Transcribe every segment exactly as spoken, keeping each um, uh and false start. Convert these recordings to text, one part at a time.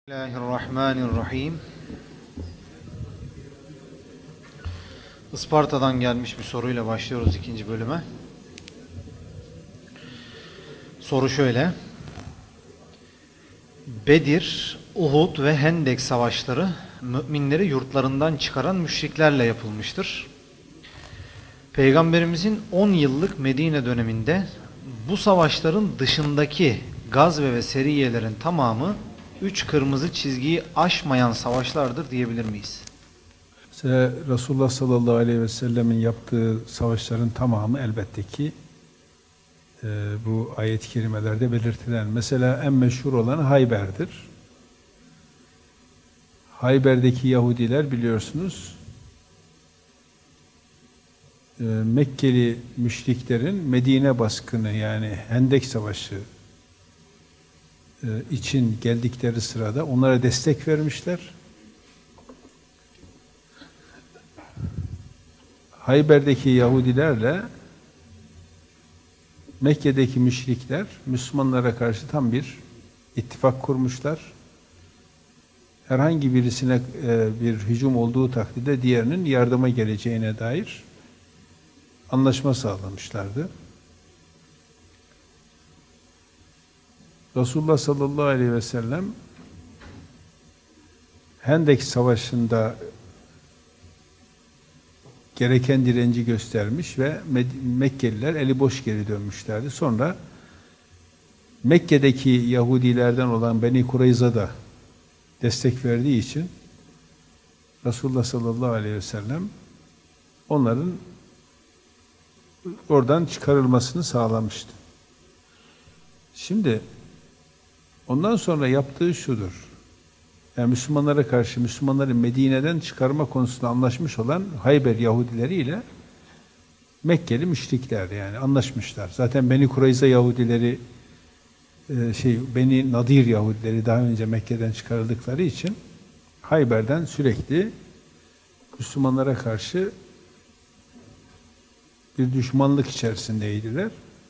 Bismillahirrahmanirrahim. Isparta'dan gelmiş bir soruyla başlıyoruz ikinci bölüme. Soru şöyle. Bedir, Uhud ve Hendek savaşları müminleri yurtlarından çıkaran müşriklerle yapılmıştır. Peygamberimizin on yıllık Medine döneminde bu savaşların dışındaki gazve ve seriyelerin tamamı üç kırmızı çizgiyi aşmayan savaşlardır diyebilir miyiz? Mesela Resulullah sallallahu aleyhi ve sellemin yaptığı savaşların tamamı elbette ki e, bu ayet-i kerimelerde belirtilen. Mesela en meşhur olan Hayber'dir. Hayber'deki Yahudiler biliyorsunuz e, Mekkeli müşriklerin Medine baskını yani Hendek Savaşı için geldikleri sırada onlara destek vermişler. Hayber'deki Yahudilerle Mekke'deki müşrikler Müslümanlara karşı tam bir ittifak kurmuşlar. Herhangi birisine bir hücum olduğu takdirde diğerinin yardıma geleceğine dair anlaşma sağlamışlardı. Resulullah sallallahu aleyhi ve sellem Hendek Savaşı'nda gereken direnci göstermiş ve Mekkeliler eli boş geri dönmüşlerdi. Sonra Mekke'deki Yahudilerden olan Beni Kureyza da destek verdiği için Resulullah sallallahu aleyhi ve sellem onların oradan çıkarılmasını sağlamıştı. Şimdi ondan sonra yaptığı şudur. Yani Müslümanlara karşı Müslümanları Medine'den çıkarma konusunda anlaşmış olan Hayber Yahudileri ile Mekkeli müşrikler yani anlaşmışlar. Zaten Beni Kureyza Yahudileri şey Beni Nadir Yahudileri daha önce Mekke'den çıkarıldıkları için Hayber'den sürekli Müslümanlara karşı bir düşmanlık içerisindeydiler.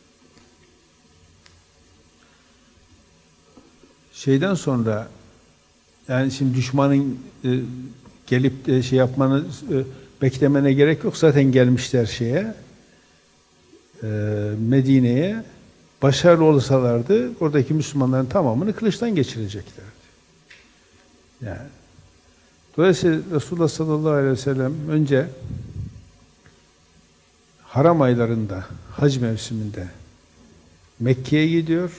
Şeyden sonra yani şimdi düşmanın e, gelip de şey yapmanı e, beklemene gerek yok. Zaten gelmişler şeye e, Medine'ye. Başarılı olsalardı oradaki Müslümanların tamamını kılıçtan geçireceklerdi. Yani dolayısıyla Resulullah sallallahu aleyhi ve sellem önce haram aylarında hac mevsiminde Mekke'ye gidiyor.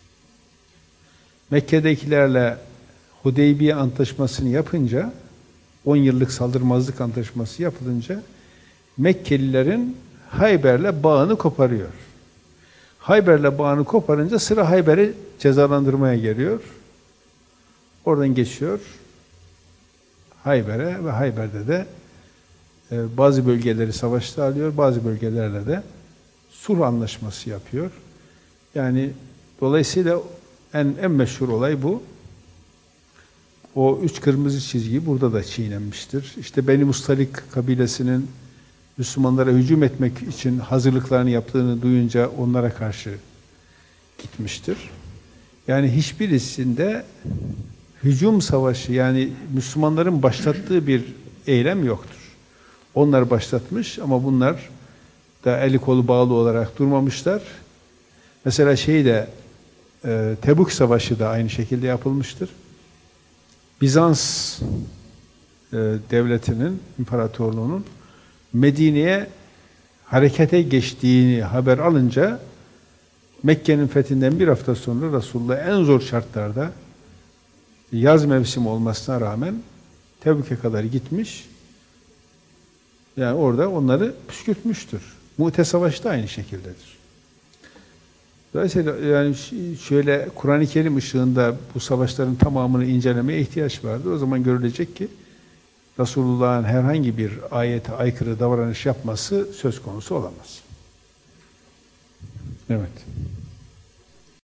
Mekke'dekilerle Hudeybiye Antlaşması'nı yapınca, on yıllık saldırmazlık antlaşması yapılınca Mekkelilerin Hayber'le bağını koparıyor. Hayber'le bağını koparınca sıra Hayber'i cezalandırmaya geliyor. Oradan geçiyor Hayber'e ve Hayber'de de e, bazı bölgeleri savaşta alıyor, bazı bölgelerle de sulh anlaşması yapıyor. Yani dolayısıyla En, en meşhur olay bu. O üç kırmızı çizgi burada da çiğnenmiştir. İşte Beni Mustalik kabilesinin Müslümanlara hücum etmek için hazırlıklarını yaptığını duyunca onlara karşı gitmiştir. Yani hiçbirisinde hücum savaşı yani Müslümanların başlattığı bir eylem yoktur. Onlar başlatmış ama bunlar da eli kolu bağlı olarak durmamışlar. Mesela şey de Tebük Savaşı da aynı şekilde yapılmıştır. Bizans e, devletinin, imparatorluğunun Medine'ye harekete geçtiğini haber alınca Mekke'nin fethinden bir hafta sonra Resulullah en zor şartlarda yaz mevsimi olmasına rağmen Tebük'e kadar gitmiş. Yani orada onları püskürtmüştür. Mu'te Savaşı da aynı şekildedir. Dolayısıyla yani şöyle Kur'an-ı Kerim ışığında bu savaşların tamamını incelemeye ihtiyaç vardır. O zaman görülecek ki Resulullah'ın herhangi bir ayete aykırı davranış yapması söz konusu olamaz. Evet.